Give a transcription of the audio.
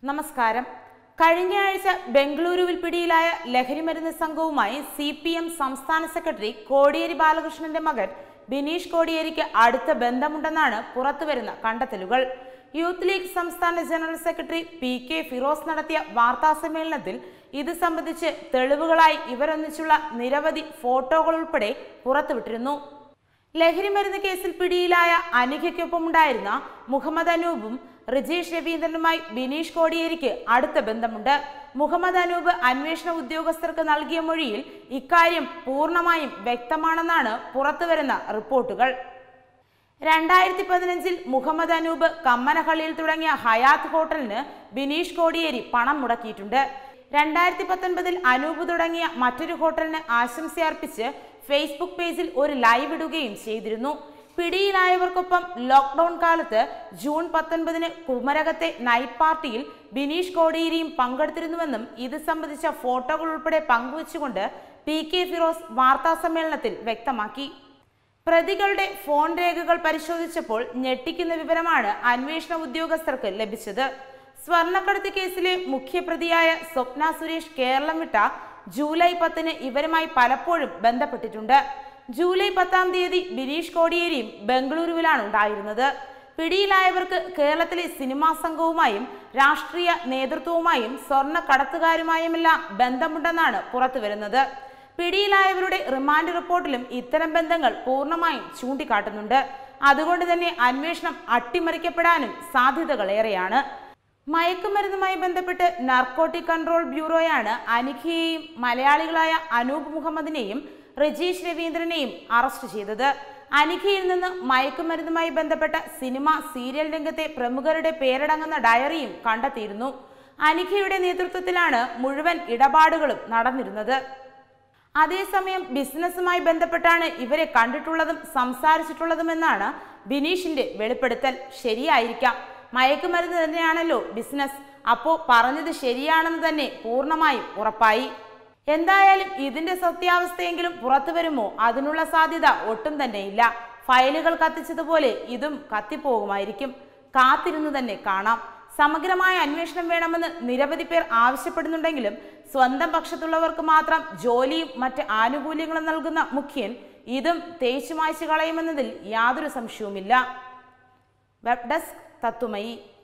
നമസ്കാരം. കഴിഞ്ഞ ആഴ്ച ബംഗളൂരുവിൽ പിടിയിലായ ലഹരിമരുന്ന് സംഘവുമായി CPM സംസ്ഥാന സെക്രട്ടറി കോടിയേരി ബാലകൃഷ്ണന്റെ മകൻ ബിനീഷ് കോടിയേരിക്ക് അടുത്ത ബന്ധമുണ്ടെന്നാണ് പുറത്തുവരുന്ന കണ്ടെത്തലുകൾ. യൂത്ത് ലീഗ് സംസ്ഥാന ജനറൽ സെക്രട്ടറി PK ഫിറോസ് നടത്തിയ വാർത്താസമ്മേളനത്തിൽ ഇത് സംബന്ധിച്ച് തെളിവുകളായി ഇവരൊന്നിച്ചുള്ള നിരവധി ഫോട്ടോകൾ ഉൾപ്പെടെ പുറത്തുവിട്ടിരുന്നു. ലഹരിമരുന്ന് കേസിൽ പിടിയിലായ അനിഖയ്ക്കൊപ്പമുണ്ടായിരുന്ന മുഹമ്മദ് അനൂപും റിജീഷ് രവീന്ദ്രനുമായി ബിനീഷ് കോടിയേരിക്ക് അടുത്ത ബന്ധമുണ്ട്. മുഹമ്മദ് അനൂപ് അന്വേഷണ ഉദ്യോഗസ്ഥർക്ക് നൽകിയ മൊഴിയിൽ ഇക്കാര്യം പൂർണ്ണമായും വ്യക്തമാണെന്നാണ് പുറത്തുവരുന്ന റിപ്പോർട്ടുകൾ. 2015 മുഹമ്മദ് അനൂപ് കമ്മനഹള്ളിയിൽ തുടങ്ങിയ ഹയാത്ത് ഹോട്ടലിന് ബിനീഷ് കോടിയേരി പണം മുടക്കിയിട്ടുണ്ട്. 2019 അനൂപ് തുടങ്ങിയ മറ്റൊരു ഹോട്ടലിന് ആശംസയർപ്പിച്ച് ഫേസ്ബുക്ക് പേജിൽ ഒരു ലൈവ് ഇടുകയും ചെയ്തിരുന്നു. പിടിയിലായവർക്കൊപ്പം ലോക്ക്ഡൌൺ കാലത്ത് ജൂൺ 19 കുമരകത്തെ നൈറ്റ് പാർട്ടിയിൽ ബിനീഷ് കോടിയേരിയും പങ്കെടുത്തിരുന്നുവെന്നും ഇത് സംബന്ധിച്ച ഫോട്ടോകൾ ഉൾപ്പെടെ പങ്കുവച്ചുകൊണ്ട് PK ഫിറോസ് വാർത്താസമ്മേളനത്തിൽ വ്യക്തമാക്കി. പ്രതികളുടെ ഫോൺ രേഖകൾ പരിശോധിച്ചപ്പോൾ ഞെട്ടിക്കുന്ന വിവരമാണ് അന്വേഷണ ഉദ്യോഗസ്ഥർക്ക് ലഭിച്ചത്. സ്വർണ്ണക്കടത്ത് കേസിലെ മുഖ്യപ്രതിയായ സ്വപ്ന സുരേഷ് കേരളം വിട്ട ജൂലൈ 10 ഇവരുമായി പലപ്പോഴും ബന്ധപ്പെട്ടിട്ടുണ്ട്. ജൂലൈ 10-ാം തീയതി ബിനീഷ് കോടിയേരിയും ബംഗളൂരുവിലാണ് ഉണ്ടായിരുന്നത്. പിടിയിലായവർക്ക് കേരളത്തിലെ സിനിമാ സംഘവുമായും രാഷ്ട്രീയ നേതൃത്വവുമായും സ്വർണ്ണ കടത്തുകാരുമായുമെല്ലാം ബന്ധമുണ്ടെന്നാണ് പുറത്തുവരുന്നത്. പിടിയിലായവരുടെ റിമാൻഡ് റിപ്പോർട്ടിലും ഇത്തരം ബന്ധങ്ങൾ പൂർണ്ണമായും ചൂണ്ടിക്കാട്ടുന്നുണ്ട്. അതുകൊണ്ട് തന്നെ അന്വേഷണം അട്ടിമറിക്കപ്പെടാനും സാധ്യതകളേറെയാണ്. മയക്കുമരുന്നുമായി ബന്ധപ്പെട്ട് നാർക്കോട്ടിക് കൺട്രോൾ ബ്യൂറോയാണ് അനിഖയെയും മലയാളികളായ അനൂപ് മുഹമ്മദിനെയും റിജീഷ് രവീന്ദ്രനെയും അറസ്റ്റ് ചെയ്തത്. അനിഖയിൽ നിന്ന് മയക്കുമരുന്നുമായി ബന്ധപ്പെട്ട സിനിമ സീരിയൽ രംഗത്തെ പ്രമുഖരുടെ പേരടങ്ങുന്ന ഡയറിയും കണ്ടെത്തിയിരുന്നു. അനിഖയുടെ നേതൃത്വത്തിലാണ് മുഴുവൻ ഇടപാടുകളും നടന്നിരുന്നത്. അതേസമയം ബിസിനസ്സുമായി ബന്ധപ്പെട്ടാണ് ഇവരെ കണ്ടിട്ടുള്ളതും സംസാരിച്ചിട്ടുള്ളതുമെന്നാണ് ബിനീഷിന്റെ വെളിപ്പെടുത്തൽ. ശരിയായിരിക്കാം, മയക്കുമരുന്ന് തന്നെയാണല്ലോ ബിസിനസ്, അപ്പോ പറഞ്ഞത് ശരിയാണെന്ന് തന്നെ പൂർണ്ണമായും ഉറപ്പായി. എന്തായാലും ഇതിന്റെ സത്യാവസ്ഥയെങ്കിലും പുറത്തു വരുമോ? അതിനുള്ള സാധ്യത ഒട്ടും തന്നെയില്ല. ഫയലുകൾ കത്തിച്ചതുപോലെ ഇതും കത്തിപ്പോകുമായിരിക്കും. കാത്തിരുന്നു തന്നെ കാണാം. സമഗ്രമായ അന്വേഷണം വേണമെന്ന് നിരവധി പേർ ആവശ്യപ്പെടുന്നുണ്ടെങ്കിലും സ്വന്തം പക്ഷത്തുള്ളവർക്ക് മാത്രം ജോലിയും മറ്റ് ആനുകൂല്യങ്ങളും നൽകുന്ന മുഖ്യൻ ഇതും തേച്ചു മായ്ച്ചു കളയുമെന്നതിൽ യാതൊരു സംശയവുമില്ല. Web desk Tatwamayi.